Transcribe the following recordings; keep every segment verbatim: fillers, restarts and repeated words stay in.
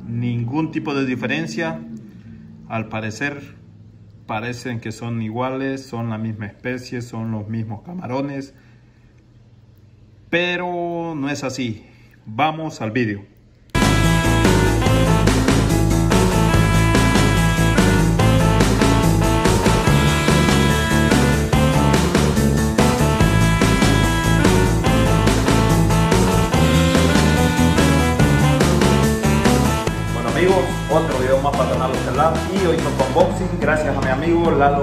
ningún tipo de diferencia. Al parecer parecen que son iguales, son la misma especie, son los mismos camarones, pero no es así. Vamos al vídeo. Amigos, otro video más para Canal Los Telados y hoy toco unboxing gracias a mi amigo Lalo.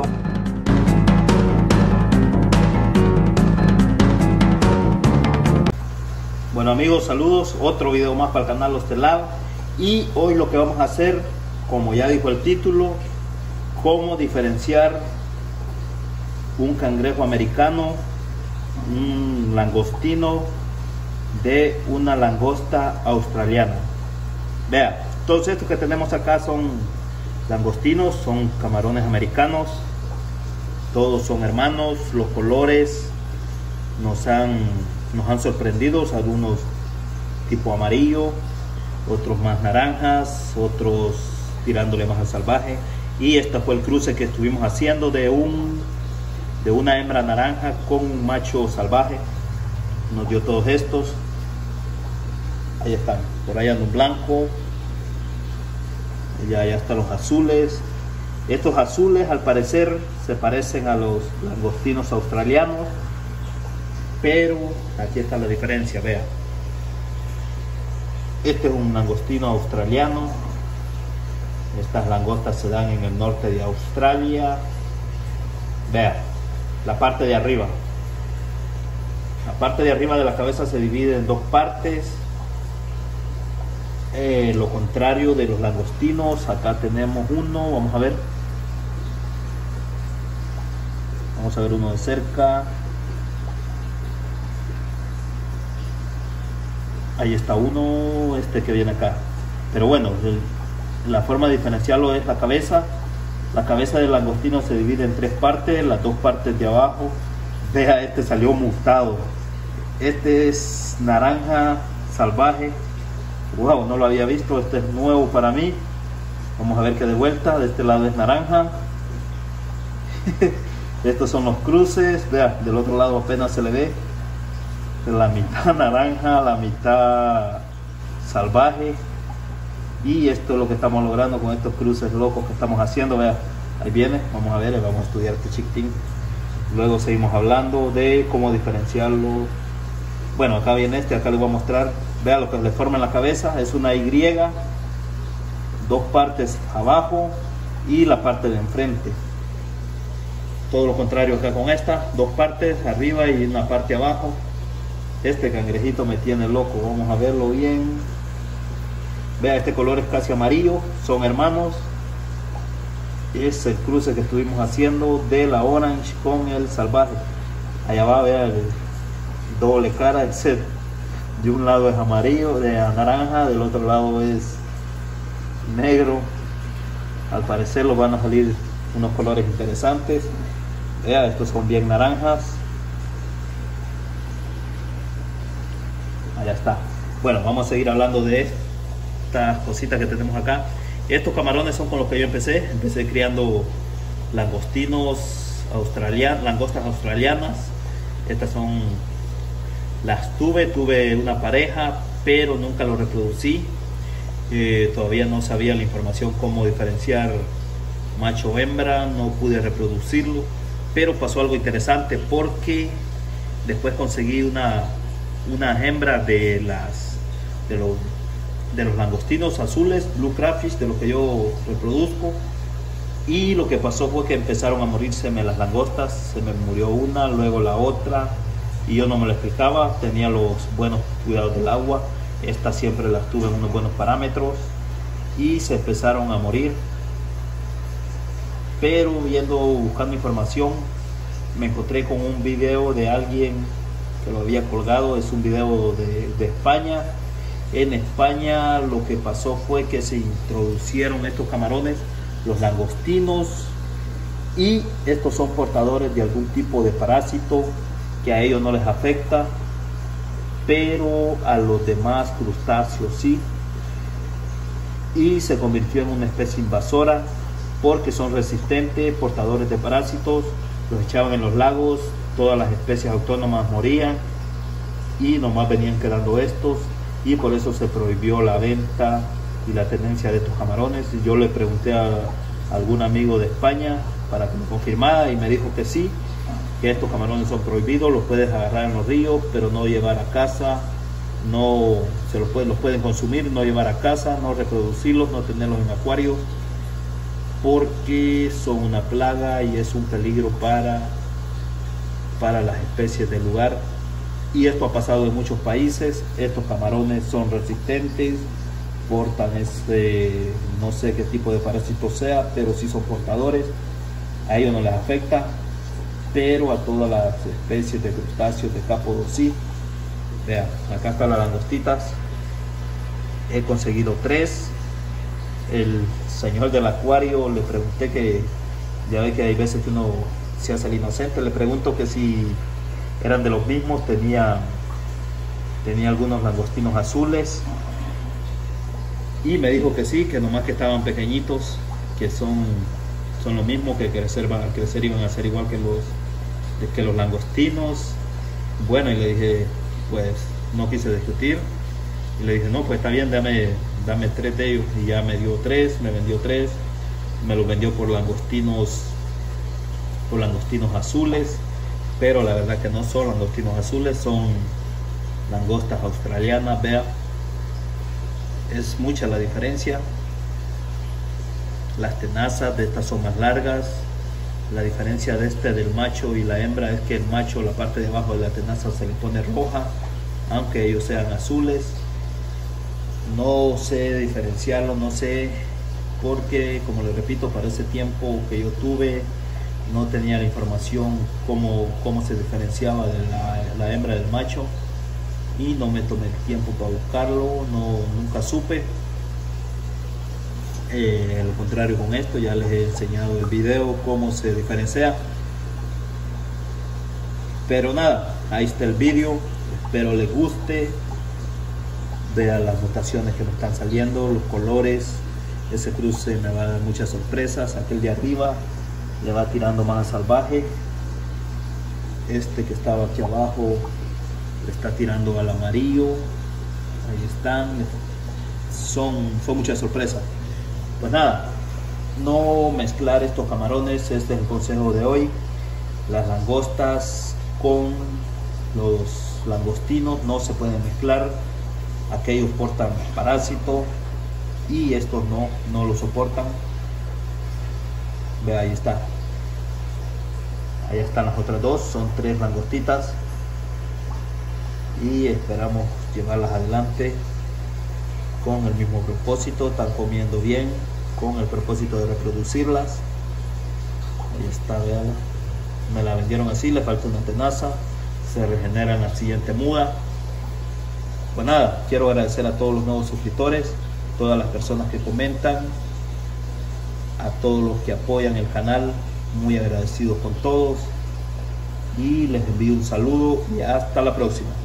Bueno amigos, saludos, otro video más para el canal Los Telados y hoy lo que vamos a hacer, como ya dijo el título, cómo diferenciar un cangrejo americano, un langostino de una langosta australiana. Vean, todos estos que tenemos acá son langostinos, son camarones americanos, todos son hermanos. Los colores nos han, nos han sorprendido, algunos tipo amarillo, otros más naranjas, otros tirándole más al salvaje. Y este fue el cruce que estuvimos haciendo de, un, de una hembra naranja con un macho salvaje. Nos dio todos estos. Ahí están, por ahí anda un blanco. Ya, ya están los azules. Estos azules al parecer se parecen a los langostinos australianos, pero aquí está la diferencia. Vean, este es un langostino australiano. Estas langostas se dan en el norte de Australia. Vean la parte de arriba. La parte de arriba de la cabeza se divide en dos partes. Eh, lo contrario de los langostinos. Acá tenemos uno, vamos a ver vamos a ver uno de cerca. Ahí está uno, este que viene acá. Pero bueno, el, la forma de diferenciarlo es la cabeza. La cabeza del langostino se divide en tres partes, las dos partes de abajo. Vea, este salió mutado, este es naranja salvaje. Wow, no lo había visto, este es nuevo para mí. Vamos a ver que de vuelta, de este lado es naranja. Estos son los cruces. Vea, del otro lado apenas se le ve la mitad naranja, la mitad salvaje. Y esto es lo que estamos logrando con estos cruces locos que estamos haciendo. Vea, ahí viene, vamos a ver, vamos a estudiar este chiquitín. Luego seguimos hablando de cómo diferenciarlo. Bueno, acá viene este, acá les voy a mostrar. Vean lo que le forma en la cabeza, es una Y, dos partes abajo y la parte de enfrente. Todo lo contrario acá con esta, dos partes arriba y una parte abajo. Este cangrejito me tiene loco, vamos a verlo bien. Vean, este color es casi amarillo, son hermanos. Es el cruce que estuvimos haciendo de la orange con el salvaje. Allá va, vean, el doble cara, el set. De un lado es amarillo, de naranja, del otro lado es negro. Al parecer los van a salir unos colores interesantes. Vean, estos son bien naranjas. Allá está. Bueno, vamos a seguir hablando de estas cositas que tenemos acá. Estos camarones son con los que yo empecé. Empecé criando langostinos australianos, langostas australianas. Estas son... Las tuve, tuve una pareja, pero nunca lo reproducí. Eh, todavía no sabía la información cómo diferenciar macho o hembra, no pude reproducirlo. Pero pasó algo interesante porque después conseguí una, una hembra de, las, de, los, de los langostinos azules, Blue Crayfish, de los que yo reproduzco. Y lo que pasó fue que empezaron a morírseme las langostas. Se me murió una, luego la otra. Y yo no me lo explicaba, tenía los buenos cuidados del agua, estas siempre las tuve en unos buenos parámetros y se empezaron a morir. Pero viendo, buscando información, me encontré con un video de alguien que lo había colgado. Es un video de, de España. En España lo que pasó fue que se introducieron estos camarones, los langostinos, y estos son portadores de algún tipo de parásito que a ellos no les afecta, pero a los demás crustáceos sí. y se convirtió en una especie invasora porque son resistentes, portadores de parásitos. Los echaban en los lagos, todas las especies autónomas morían y nomás venían quedando estos, y por eso se prohibió la venta y la tenencia de estos camarones. Yo le pregunté a algún amigo de España para que me confirmara y me dijo que sí, que estos camarones son prohibidos, los puedes agarrar en los ríos, pero no llevar a casa, no se los pueden, los pueden consumir, no llevar a casa, no reproducirlos, no tenerlos en acuarios, porque son una plaga y es un peligro para, para las especies del lugar. Y esto ha pasado en muchos países. Estos camarones son resistentes, portan este, no sé qué tipo de parásito sea, pero sí son portadores. A ellos no les afecta, pero a todas las especies de crustáceos, de cápodos sí. Vean, acá están las langostitas. He conseguido tres. El señor del acuario le pregunté, que ya ve que hay veces que uno se hace el inocente, le pregunto que si eran de los mismos. Tenía, tenía algunos langostinos azules y me dijo que sí, que nomás que estaban pequeñitos, que son, son lo mismo, que crecer, van a crecer y van a ser igual que los, que los langostinos. Bueno, y le dije, pues no quise discutir y le dije, no, pues está bien, dame, dame tres de ellos. Y ya me dio tres, me vendió tres, me los vendió por langostinos, por langostinos azules, pero la verdad que no son langostinos azules, son langostas australianas. Vea, es mucha la diferencia. Las tenazas de estas son más largas. La diferencia de este del macho y la hembra es que el macho, la parte de abajo de la tenaza se le pone roja, aunque ellos sean azules. No sé diferenciarlo, no sé, porque como les repito, para ese tiempo que yo tuve no tenía la información cómo, cómo se diferenciaba de la, la hembra del macho, y no me tomé el tiempo para buscarlo, no, nunca supe. Eh, al contrario, con esto ya les he enseñado el video cómo se diferencia. Pero nada, ahí está el video, espero les guste. Vean las mutaciones que me están saliendo, los colores. Ese cruce me va a dar muchas sorpresas. Aquel de arriba le va tirando más a salvaje. Este que estaba aquí abajo le está tirando al amarillo. Ahí están. Son, son muchas sorpresas. Pues nada, no mezclar estos camarones. Este es el consejo de hoy. Las langostas con los langostinos no se pueden mezclar. Aquellos portan parásito y estos no, no lo soportan. Ve, ahí está. Ahí están las otras dos, son tres langostitas y esperamos llevarlas adelante con el mismo propósito. Están comiendo bien, con el propósito de reproducirlas. Ahí está, vean. Me la vendieron así, le falta una tenaza, se regenera en la siguiente muda. Pues nada, quiero agradecer a todos los nuevos suscriptores, todas las personas que comentan, a todos los que apoyan el canal, muy agradecidos con todos, y les envío un saludo y hasta la próxima.